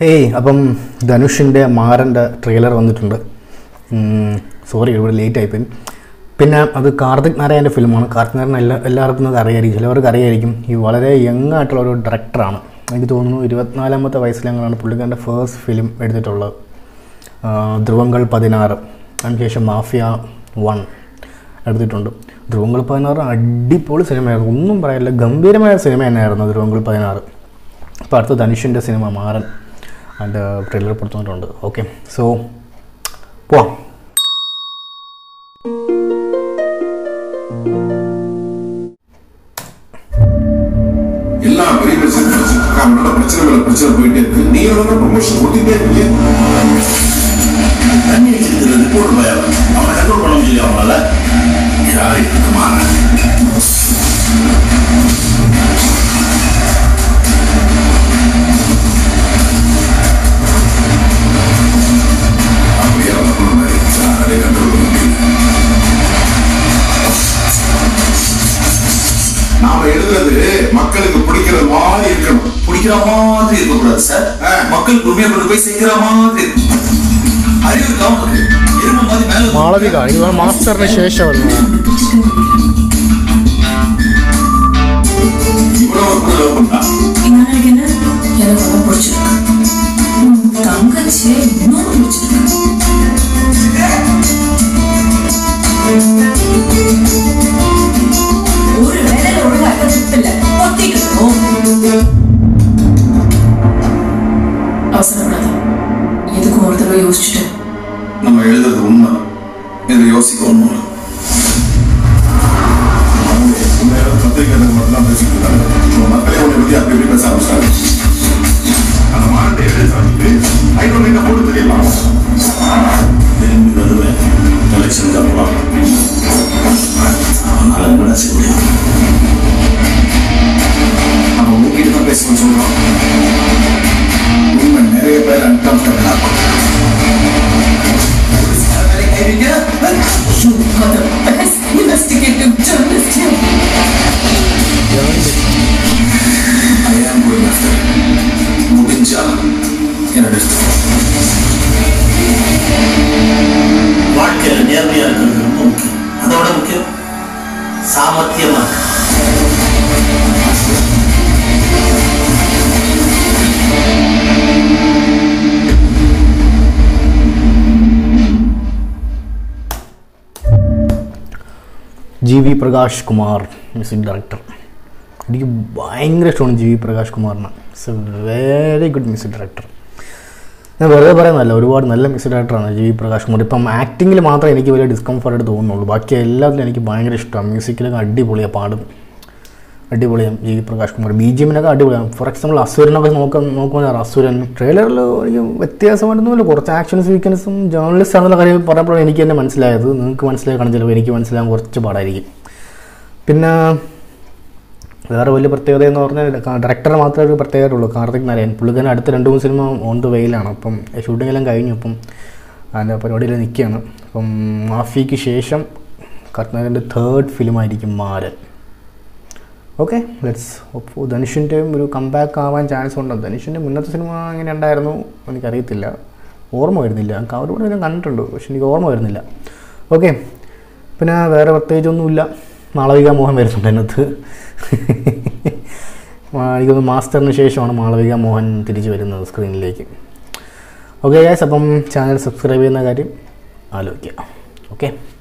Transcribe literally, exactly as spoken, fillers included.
Hey, അപ്പം ധനുഷിൻ്റെ മാറൻ്റെ ട്രെയിലർ വന്നിട്ടുണ്ട്. സോറി ഇവിടെ ലേറ്റ് ആയിപ്പോയി. പിന്നെ അത് കാർത്തിക് നാരായണൻ്റെ ഫിലിമാണ്. കാർത്തിക് നാരായണൻ എല്ലാ എല്ലാവർക്കും അത് അറിയായിരിക്കും, ചിലവർക്ക് അറിയായിരിക്കും. ഈ വളരെ യങ് ആയിട്ടുള്ള ഒരു ഡയറക്ടറാണ്. എനിക്ക് തോന്നുന്നു ഇരുപത്തിനാലാമത്തെ വയസ്സിലാണ് പുള്ളിക്കാരൻ്റെ ഫേസ്റ്റ് ഫിലിം എടുത്തിട്ടുള്ളത്. ധ്രുവങ്ങൾ പതിനാറ്, അതിനുശേഷം മാഫിയ വൺ എടുത്തിട്ടുണ്ട്. ധ്രുവങ്ങൾ പതിനാറ് അടിപൊളി സിനിമയായിരുന്നു, ഒന്നും പറയാനില്ല, ഗംഭീരമായ സിനിമ തന്നെയായിരുന്നു ധ്രുവങ്ങൾ പതിനാറ്. അപ്പോൾ അടുത്ത ധനുഷിൻ്റെ സിനിമ മാറൻ അതിൻ്റെ ട്രെയിലർ പുറത്തുവന്നിട്ടുണ്ട്. ഓക്കെ, സോ പോവാം. எல்லா பெரிய பிரச்சனை பிரச்சனை பிரச்சனை போயிட்டே இருக்கு. நீ ப்ரொமோஷன் கொடுத்துட்டே இருக்கீங்க. தண்ணி வச்சிருக்கிற ரிப்போர்ட் பயம் அவனை கண்ட்ரோல் பண்ண முடியல. அவனால யாரு இருக்கு மாறன்? அப்படியே அவனை கண்ட்ரோல் பண்ண முடியல. நாம எழுதுறது மக்களுக்கு பிடிக்கிற மாதிரி இருக்கணும். பிடிக்கிற மாதிரி இருக்கக்கூடாது சார். மக்களுக்கு உண்மையை கொண்டு போய் சேர்க்கிற மாதிரி அறிவு காமக்கு எருமை மாதிரி மேல മാളവിക ഇവ മാസ്റ്ററിന് ശേഷമല്ല. இவ்வளவு கூட லவ் பண்ணா எனக்கு என்ன எனக்கு ரொம்ப பிடிச்சிருக்கு. தங்கச்சி இன்னும் பிடிச்சிருக்கு. ஒரு வேலை ஒழுங்கா இல்ல பொத்திக்கணும். அவசரப்படாத, எதுக்கும் ஒரு தடவை யோசிச்சுட்டு. நம்ம எழுதுறது உண்மை, இதை யோசிக்க ஒண்ணும் இல்லை. பத்திரிகைகளுக்கு மட்டும்தான் பேசிட்டு இருக்காங்க. மக்களே உன்னை பத்தி அப்படி எப்படி பேச ஆரம்பிச்சாங்க. அந்த மாறன் எழுதுறது ஐநூறு என்ன போட்டு தெரியலாம். திரும்பி வருவேன் எலெக்ஷன் காப்பலாம். அவனால என்ன செய்ய முடியும்? நம்ம உங்ககிட்ட தான் பேசணும்னு சொல்றோம். உண்மை நிறைய பேர் அன்கம்ஃபர்டபிள் ஆகும். You are the best investigative journalist here. I am going after முடிஞ்சா என்னோட வாழ்க்கையில் நேர்மையா இருக்கிறது ரொம்ப முக்கியம். அதோட முக்கியம் சாமர்த்தியமா. G V Prakash Kumar music director. എനിക്ക് ഭയങ്കര ഇഷ്ടമാണ് ജി വി പ്രകാശ് കുമാറിന്. It's a very good music director. ഞാൻ വെറുതെ പറയുന്നതല്ല, ഒരുപാട് നല്ല മ്യൂസിക് ഡയറക്ടറാണ് ജി വി പ്രകാശ് കുമാർ. ഇപ്പം ആക്ടിങ്ങിൽ മാത്രമേ എനിക്ക് വലിയ ഡിസ്കംഫർട്ട് തോന്നുന്നുള്ളൂ, ബാക്കി എല്ലാത്തിലും എനിക്ക് ഭയങ്കര ഇഷ്ടമാണ്. മ്യൂസിക്കിലൊക്കെ അടിപൊളിയാണ്, പാടും അടിപൊളിയാണ് G V Prakash Kumar. B G എമ്മിനൊക്കെ അടിപൊളിയാണ്. ഫോർ എക്സാമ്പിൾ അസുരനൊക്കെ നോക്കാൻ നോക്കുമ്പോൾ അസുരൻ ട്രെയിലറിൽ എനിക്ക് വ്യത്യാസമായിട്ടൊന്നുമില്ല, കുറച്ച് ആക്ഷൻ സീക്വൻസും ജേർണലിസ്റ്റ് ആണെന്നുള്ള കാര്യം പറഞ്ഞപ്പോഴാണ് എനിക്ക് തന്നെ മനസ്സിലായത്. നിങ്ങൾക്ക് മനസ്സിലായി കാണും, ചിലപ്പോൾ എനിക്ക് മനസ്സിലാകാൻ കുറച്ച് പാടായിരിക്കും. പിന്നെ വേറെ വലിയ പ്രത്യേകത എന്ന് പറഞ്ഞാൽ ഡയറക്ടർ മാത്രമേ ഒരു പ്രത്യേകതയുള്ളൂ, കാർത്തിക് നാരായണൻ. പുള്ളിക്കാരൻ അടുത്ത രണ്ട് മൂന്ന് സിനിമ ഓൺ ദ വെയിലാണ്. അപ്പം ഷൂട്ടിങ്ങെല്ലാം കഴിഞ്ഞു, അപ്പം അതിൻ്റെ പരിപാടിയിൽ നിൽക്കുകയാണ്. അപ്പം മാഫിയയ്ക്ക് ശേഷം കാർത്തിക് നാരായണൻ്റെ തേർഡ് ഫിലിമായിരിക്കും മാരൻ. Okay, let's hope. ധനുഷിൻ്റെയും ഒരു കംബാക്ക് ആവാൻ ചാൻസ് ഉണ്ട്. ധനുഷിൻ്റെ മുന്നത്തെ സിനിമ എങ്ങനെ ഉണ്ടായിരുന്നു എനിക്കറിയത്തില്ല, ഓർമ്മ വരുന്നില്ല. അവരോട് ഞാൻ കണ്ടിട്ടുണ്ട്, പക്ഷെ എനിക്ക് ഓർമ്മ വരുന്നില്ല. ഓക്കെ, പിന്നെ വേറെ പ്രത്യേകിച്ചൊന്നുമില്ല. മാളവിക മോഹൻ വരുന്നുണ്ട് അതിനകത്ത്. എനിക്കൊന്ന് മാസ്റ്ററിന് ശേഷമാണ് മാളവിക മോഹൻ തിരിച്ചു വരുന്നത് സ്ക്രീനിലേക്ക്. ഓക്കെ ഗൈസ്, അപ്പം ചാനൽ സബ്സ്ക്രൈബ് ചെയ്യുന്ന കാര്യം ആലോചിക്കുക. ഓക്കെ.